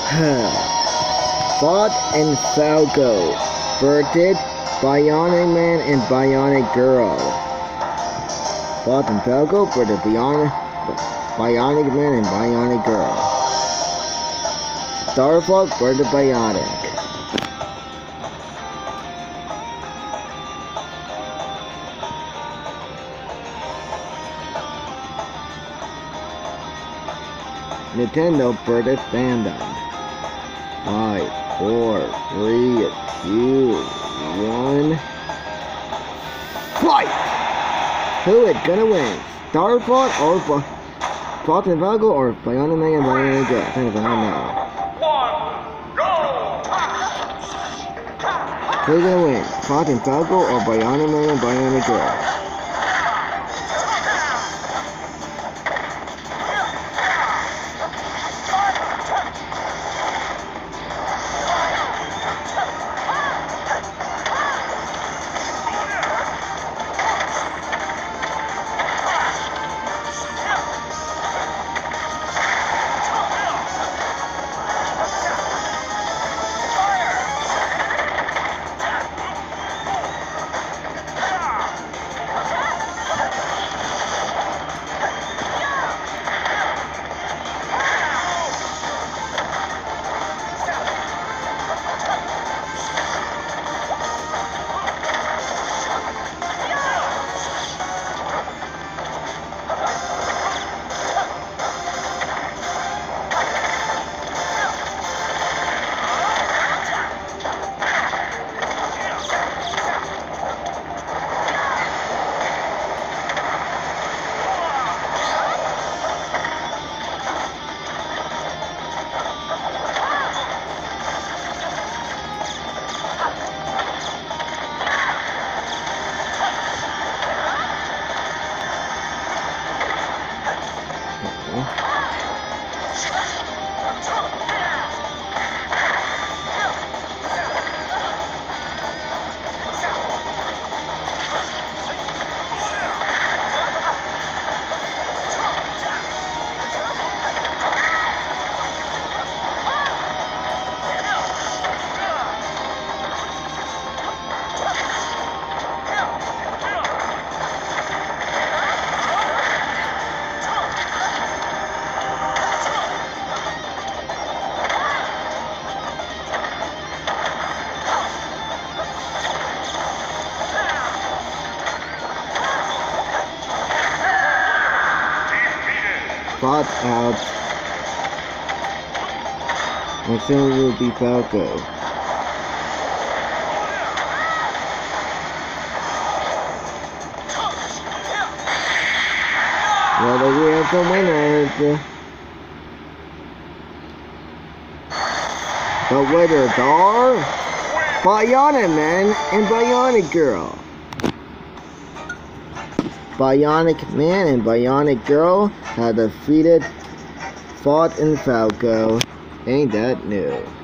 Fought and Falco versus Bionic Man and Bionic Girl. Fought and Falco versus Bionic Man and Bionic Girl. Star Fox versus Bionic. Nintendo versus Fandom. 5, 4, 3, 2, 1. Fight! Who is gonna win? Star Fox or Fox and Falco or Bionic Man and Bionic Girl? I think I know. Who's gonna win? Fox and Falco or Bionic Man and Bionic Girl? Fought out. And soon will be Falco. Well, we have some winners. The winners are Bionic Man and Bionic Girl. Bionic Man and Bionic Girl have defeated Fox and Falco. Ain't that new?